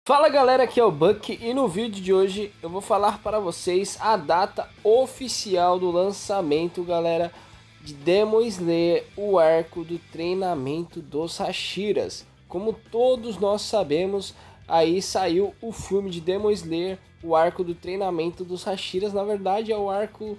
Fala galera, aqui é o Buck e no vídeo de hoje eu vou falar para vocês a data oficial do lançamento, galera, de Demon Slayer, o arco do treinamento dos Hashiras. Como todos nós sabemos, aí saiu o filme de Demon Slayer, o arco do treinamento dos Hashiras. Na verdade é o arco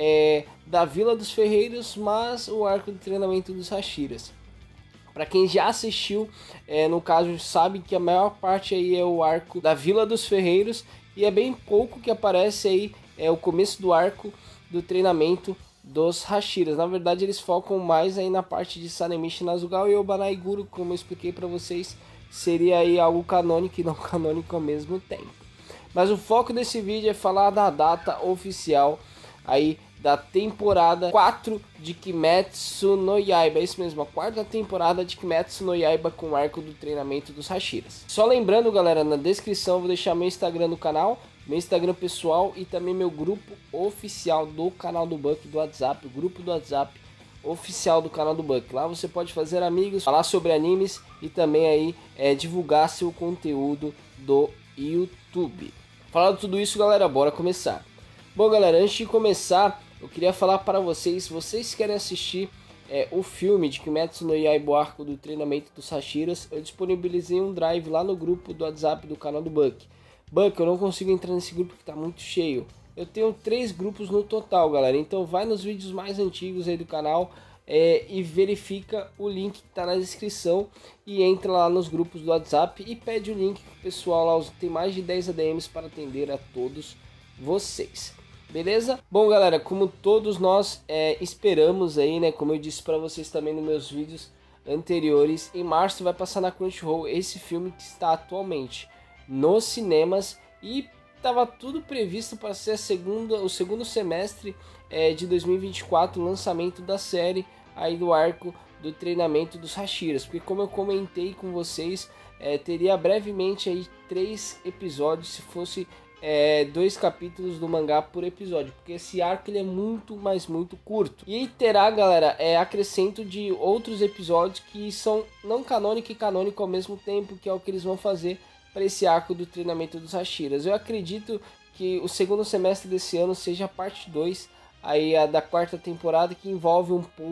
da Vila dos Ferreiros, mas o arco do treinamento dos Hashiras. Para quem já assistiu, no caso, sabe que a maior parte aí é o arco da Vila dos Ferreiros e é bem pouco que aparece aí o começo do arco do treinamento dos Hashiras. Na verdade, eles focam mais aí na parte de Sanemichi Nazugawa e Obanaiguru, como eu expliquei para vocês, seria aí algo canônico e não canônico ao mesmo tempo. Mas o foco desse vídeo é falar da data oficial aí da temporada 4 de Kimetsu no Yaiba. É isso mesmo, a quarta temporada de Kimetsu no Yaiba com o arco do treinamento dos Hashiras. Só lembrando, galera, na descrição eu vou deixar meu Instagram do canal, meu Instagram pessoal e também meu grupo oficial do canal do Buck do WhatsApp, o grupo do WhatsApp oficial do canal do Buck. Lá você pode fazer amigos, falar sobre animes e também aí divulgar seu conteúdo do YouTube. Falando tudo isso, galera, bora começar. Bom, galera, antes de começar, eu queria falar para vocês, se vocês querem assistir o filme de Kimetsu no Yaiba, o arco do treinamento dos Hashiras, eu disponibilizei um drive lá no grupo do WhatsApp do canal do Buck. Buck, eu não consigo entrar nesse grupo que está muito cheio. Eu tenho 3 grupos no total, galera, então vai nos vídeos mais antigos aí do canal e verifica o link que está na descrição e entra lá nos grupos do WhatsApp e pede o link pro pessoal lá, tem mais de 10 ADMs para atender a todos vocês. Beleza? Bom, galera, como todos nós esperamos aí, né, como eu disse para vocês também nos meus vídeos anteriores, em março vai passar na Crunchyroll esse filme que está atualmente nos cinemas e estava tudo previsto para ser o segundo semestre de 2024, o lançamento da série aí do arco do treinamento dos Hashiras, porque como eu comentei com vocês, teria brevemente aí 3 episódios, se fosse 2 capítulos do mangá por episódio, porque esse arco ele é muito curto. E terá, galera, acrescento de outros episódios que são não canônico e canônico ao mesmo tempo, que é o que eles vão fazer para esse arco do treinamento dos Hashiras. Eu acredito que o segundo semestre desse ano seja a parte 2 aí a da quarta temporada, que envolve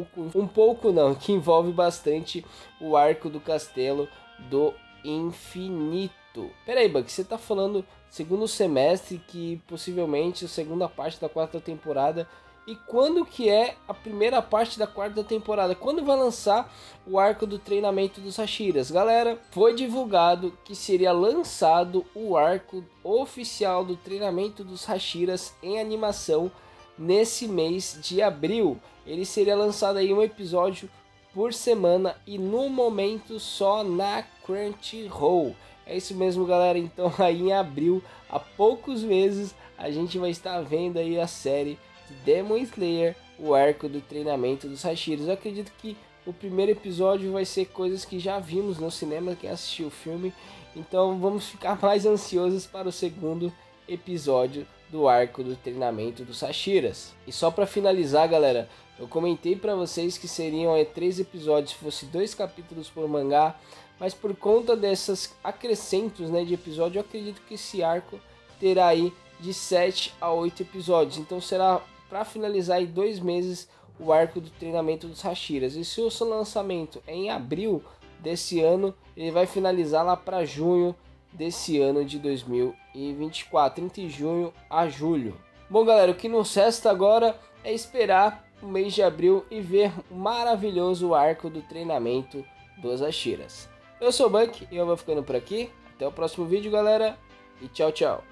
que envolve bastante o arco do Castelo do Infinito. Pera aí, Buck, você tá falando segundo semestre, que possivelmente a segunda parte da quarta temporada. E quando que é a primeira parte da quarta temporada? Quando vai lançar o arco do treinamento dos Hashiras? Galera, foi divulgado que seria lançado o arco oficial do treinamento dos Hashiras em animação nesse mês de abril. Ele seria lançado aí um episódio por semana e no momento só na Crunchyroll. É isso mesmo, galera, então aí em abril, há poucos meses, a gente vai estar vendo aí a série de Demon Slayer, o arco do treinamento dos Hashiras. Eu acredito que o primeiro episódio vai ser coisas que já vimos no cinema, quem assistiu o filme, então vamos ficar mais ansiosos para o segundo episódio do arco do treinamento dos Hashiras. E só para finalizar, galera, eu comentei para vocês que seriam 3 episódios, se fosse 2 capítulos por mangá, mas por conta desses acrescentos, né, de episódio, eu acredito que esse arco terá aí de 7 a 8 episódios. Então será para finalizar em 2 meses o arco do treinamento dos Hashiras. E se o seu lançamento é em abril desse ano, ele vai finalizar lá para junho desse ano de 2024, entre junho a julho. Bom, galera, o que nos resta agora é esperar o mês de abril e ver o maravilhoso arco do treinamento dos Hashiras. Eu sou o Buck e eu vou ficando por aqui. Até o próximo vídeo, galera. E tchau, tchau.